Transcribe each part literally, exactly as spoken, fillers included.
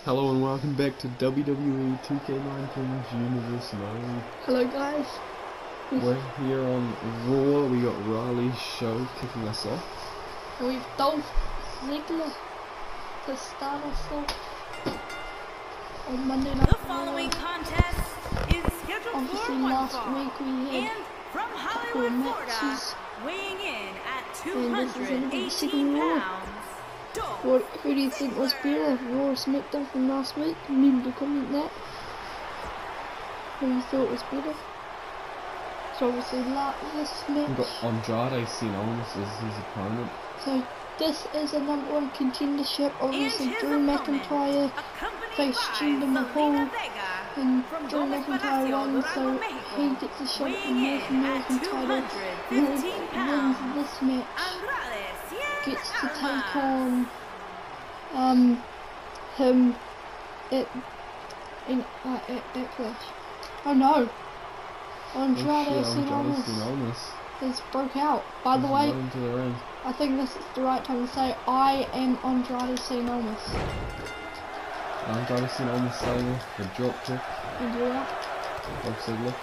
Hello and welcome back to W W E two K nineteen's Universe Mode. Hello guys. We're here on Raw. We got Riley's show kicking us off. And we've Dolph Ziggler to start us off on Monday Night The following contest is scheduled Obviously for one last fall. week we had And from a couple of Hollywood, Florida, matches. weighing in at And this is gonna be two hundred eighteen second Raw. pounds, Dolph What, who do you think was better, Raw or SmackDown from last week? Remember to comment that. Who you thought was better? So obviously la this We match. got Andrade Cien Almas as his opponent. So this is a number one contendership. and Obviously his Drew opponent, McIntyre accompanied faced by Jinder Mahal. Zelina Vega And from Drew Gomez McIntyre Palacio, won, Durango, so Mexico, he gets a shot at the weighing North in American at title. two hundred Whoever fifteen wins pounds, this match Andrade Cien gets to take Almas. on um him at in uh, at Backlash. Oh no! Andrade Oh shit, Cien Andrade Almas Cien Almas. has broke out. By the He's way, right into the ring. I think this is the right time to say I am Andrade Cien Almas. Andrade Cien Almas starting off the drop kick. And you're up. Dolph Ziggler.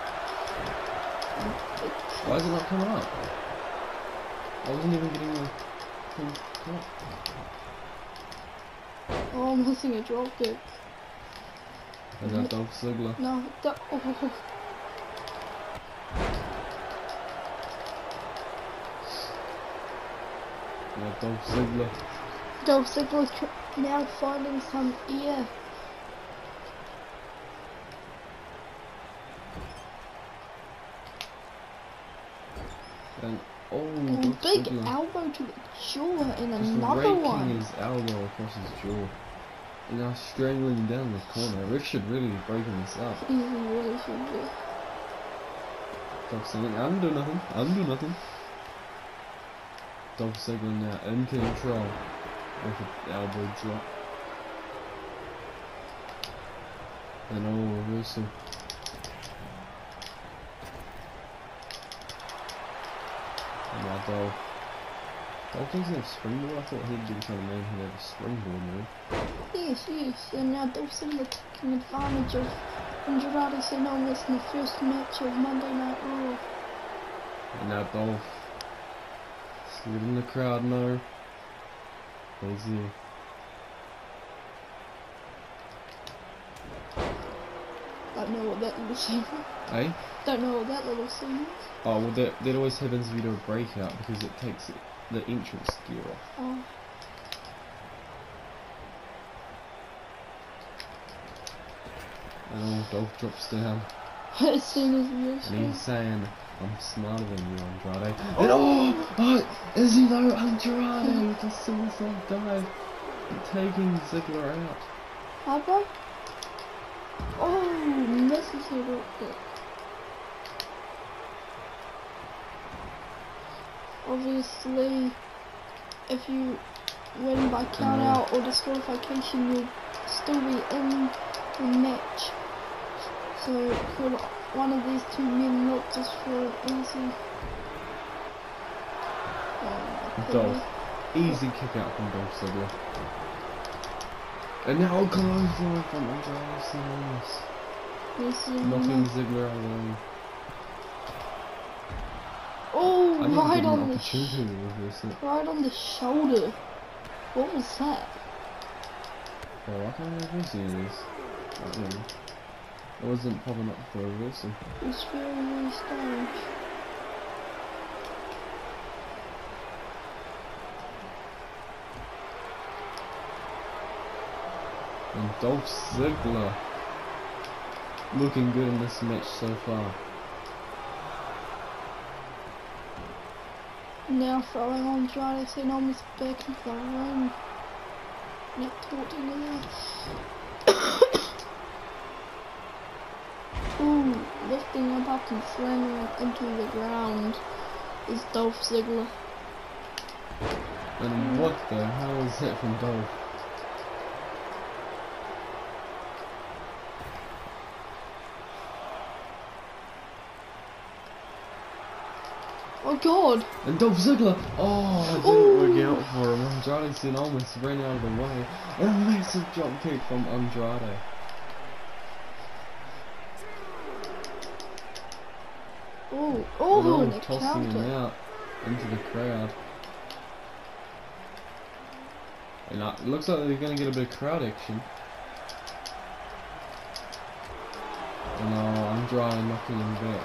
Why is it not coming up? I wasn't even getting the thing up. Oh, I'm missing a drop kick. And now Dolph Ziggler. No, the, oh. Yeah, Dolph Ziggler. Dolph Ziggler tr now finding some air. And oh, And Dolph big Ziggler. elbow to the jaw and Just another raking one. his elbow across his jaw. And now strangling him down the corner. Rick should really be breaking this up. He really should be. Dolph Ziggler, I'm doing nothing. I'm doing nothing. Dolph Ziggler now in control with an elbow drop. And oh, reversal. And now Dolph. Dolph doesn't have springboard. I thought he'd be the kind of man who'd have a springboard move. Yes, yes. And now Dolph Ziggler taking advantage of Andrade Cien Almas in the first match of Monday Night Raw. And now Dolph. Just letting the crowd know. He's here. Don't know what that little scene is. Hey? Don't know what that little scene is. Oh, well, that, that always happens if you do a breakout because it takes it, the entrance gear off. Oh. And oh, Dolph drops down. As soon as we And actually. he's saying, I'm smarter than you, Andrade. And oh, oh, is he though? Andrade with a suicide dive. Taking Ziggler out. Elbow? Oh, misses it real quick. Obviously, if you win by count out or disqualification, you'll still be in the match. So could one of these two men look just for an easy uh, Dolph. Easy kick out from Dolph Ziggler. And now clothesline from Andrade Cien Almas. This is Knocking Ziggler out of the ring. Oh, I didn't right get on an the opportunity sh to reverse it. right on the shoulder. What was that? Oh, I can't reverse any of these. I don't know. It wasn't popping up for a reversal. It's very, very strange. And Dolph Ziggler looking good in this match so far. Now throwing Andrade Cien Almas back into the ring. Not taunting him. Ooh, lifting him up and slamming him into the ground is Dolph Ziggler. And what the hell is that from Dolph? Oh God! And Dolph Ziggler. Oh, it didn't Ooh. work out for him. Andrade Cien almost ran out of the way. And a massive drop kick from Andrade. Oh, oh, and a tossing him counter. out into the crowd. And uh, it looks like they're going to get a bit of crowd action. And oh, Andrade knocking him back.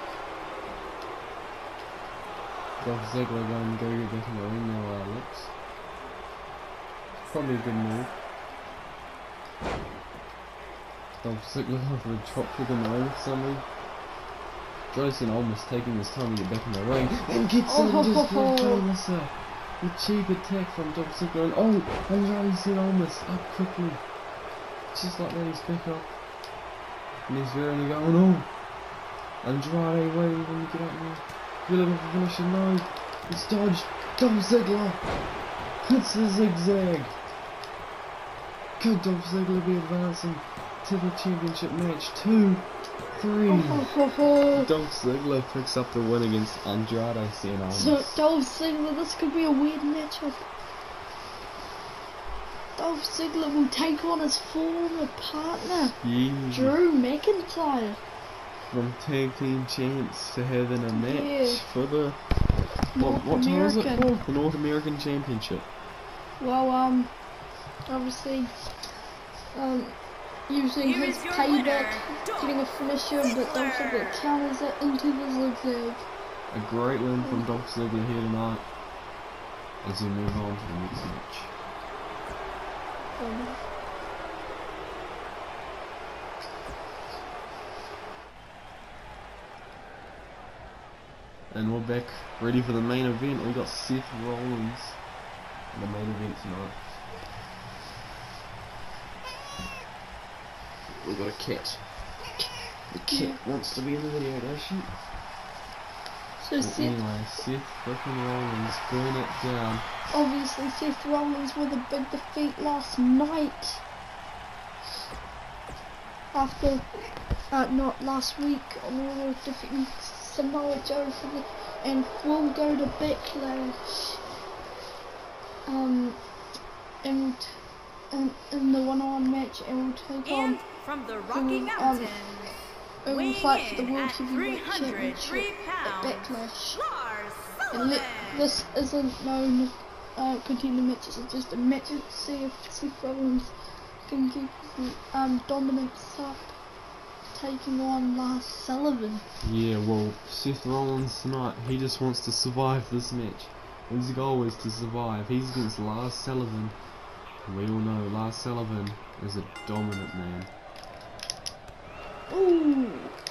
Dolph Ziggler going to go get back in the ring now, uh, looks. Probably a good move. Dolph Ziggler going for a drop kick in the ring for some reason. Andrade almost taking his time to get back in the ring and gets Oh, in ho, just ho, ho. almost a the cheap attack from Dolph Ziggler, and oh, Andrade almost up quickly. Just like that, he's back up. And he's rearing to go, oh no! Andrade waiting for him to get up there. Will it have a finisher? No! It's dodged! Dolph Ziggler! Hits the zigzag! Could Dolph Ziggler be advancing to the championship match? Two, three. Oh, ho, ho, ho. Dolph Ziggler picks up the win against Andrade Cien Almas. So, Dolph Ziggler, this could be a weird matchup. Dolph Ziggler will take on his former partner, Yeah. Drew McIntyre. From tag team champs to having a match Yeah. for the North what, what time is it American. for? The North American Championship. Well, um, obviously, um, using Here his is your payback, winner, Dolph getting a finisher, but Dolph Ziggler counters it into the zigzag. A great win from Dolph Ziggler here tonight as we move on to the next match. Um, And we're back ready for the main event. We got Seth Rollins in the main event tonight. We got a cat. The cat wants to be in the video, does she? so Well, Seth, anyway, Seth frickin' Rollins burn it down. obviously Seth Rollins with a big defeat last night. After, uh, not last week, on Raw, defeating Samoa Joe for the, and will go to Backlash. Um, and, and in the one-on-one match, and will take on. And from the Rocky um, Mountains, It will weighing fight for the in World at Heavyweight three hundred three Championship at pounds, Backlash. Lars And Sullivan. li- this isn't known uh, contender matches, it's just a match to see if Seth Rollins can keep the um, dominance up, taking on Lars Sullivan. Yeah, well, Seth Rollins tonight, he just wants to survive this match. His goal is to survive. He's against Lars Sullivan. We all know Lars Sullivan is a dominant man. Ooh!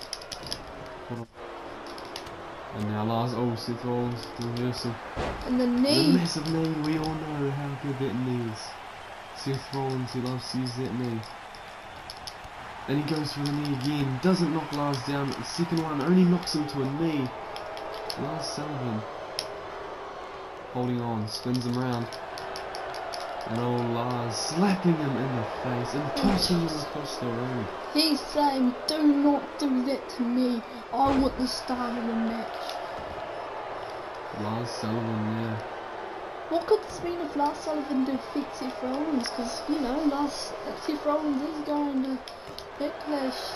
And now Lars, oh, Seth Rollins reversal. And the The knee! massive knee, we all know how good that knee is. Seth Rollins, he loves to use that knee. And he goes for the knee again, doesn't knock Lars down, but the second one only knocks him to a knee. Lars Sullivan holding on, spins him round. And old Lars slapping him in the face and tossing him across the room. He's saying, do not do that to me. I want the start of the match. Lars Sullivan, yeah. What could this mean if Lars Sullivan defeats Seth Rollins? Because, you know, Lars, Seth Rollins is going to Backlash.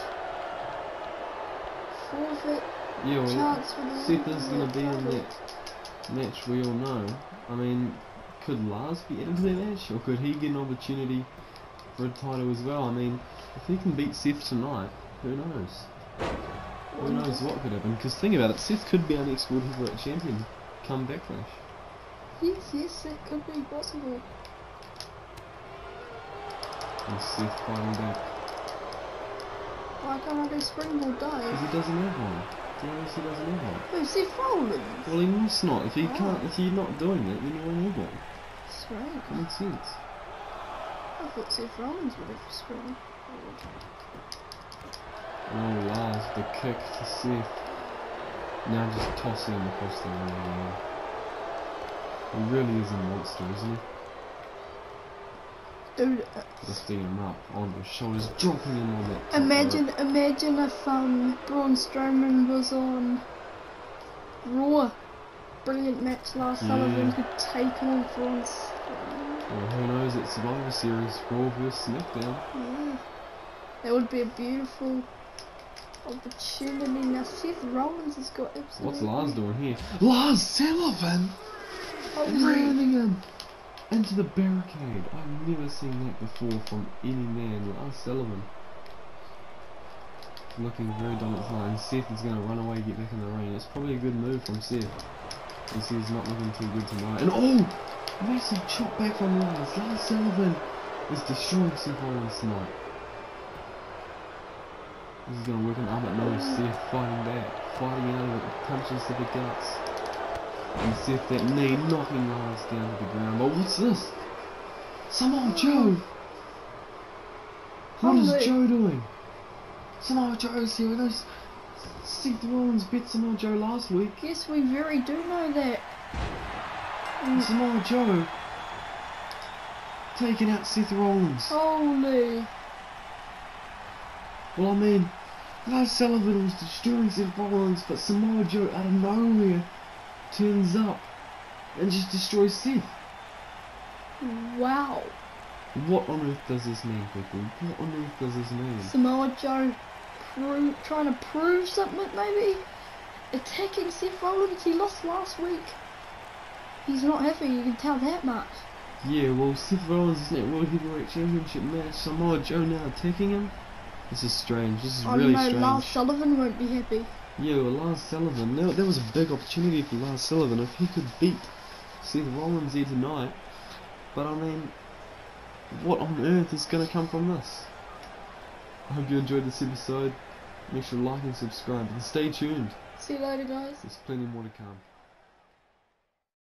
Forfeit Yeah, well, chance for the Seth is going to be in title. that match, we all know. I mean, could Lars be into that match? Or could he get an opportunity for a title as well? I mean, if he can beat Seth tonight, who knows? Who knows what could happen? Because think about it, Seth could be our next World Heavyweight Champion come Backlash. Yes, yes, it could be possible. And Seth fighting back. Why can't I do Springboard Because Dive? he doesn't have one. He obviously doesn't have one. Oh, Seth Rollins! Well, he must not. If he Oh. can't, if you're not doing it, then you won't have one. Strange. That makes sense. I thought Seth Rollins would have Springboard. Oh, Lars, the kick to Seth. Now just tossing him across the room again. He really is a monster, isn't he? Dude, uh, Lifting him up on his shoulders, dropping him on that top imagine, rope. imagine if um Braun Strowman was on Raw brilliant match. Lars Yeah. Sullivan could take on Braun. Well, who knows? It's Survivor Series, Raw versus SmackDown. Yeah. That would be a beautiful opportunity. Now Seth Rollins has got absolutely... What's Lars doing here? Lars Sullivan Holy- running him into the barricade. I've never seen that before from any man. Lars Sullivan looking very dominant tonight, and Seth is going to run away and get back in the ring. It's probably a good move from Seth. You see, he's not looking too good tonight. And oh, massive chop back from Lars. Lars Sullivan is destroying Seth Rollins tonight. This is going to work an arm at nose. Seth fighting back, fighting out of it, punches to the guts. And Seth that knee knocking Lars down to the ground. But what's this? Samoa Joe! What is Holy- Joe doing? Samoa Joe's here with us. Seth Rollins beat Samoa Joe last week. Yes, we very do know that. And Mm, Samoa Joe taking out Seth Rollins. Holy. Well, I mean, Lars Sullivan was destroying Seth Rollins, but Samoa Joe out of nowhere turns up and just destroys Seth. Wow. What on earth does this mean, people? What on earth does this mean? Samoa Joe pro- trying to prove something, maybe? Attacking Seth Rollins, he lost last week. He's not happy, you can tell that much. Yeah, well, Seth Rollins is in that World Heavyweight Championship match. Samoa Joe now attacking him. This is strange. This is I really know strange. Lars Sullivan won't be happy. Yeah, well, Lars Sullivan. That, that was a big opportunity for Lars Sullivan if he could beat Seth Rollins here tonight. But I mean, what on earth is going to come from this? I hope you enjoyed this episode. Make sure to like and subscribe and stay tuned. See you later, guys. There's plenty more to come.